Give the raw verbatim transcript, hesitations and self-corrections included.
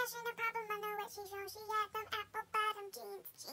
Fashion a problem, I know what she's on. She got them apple bottom jeans.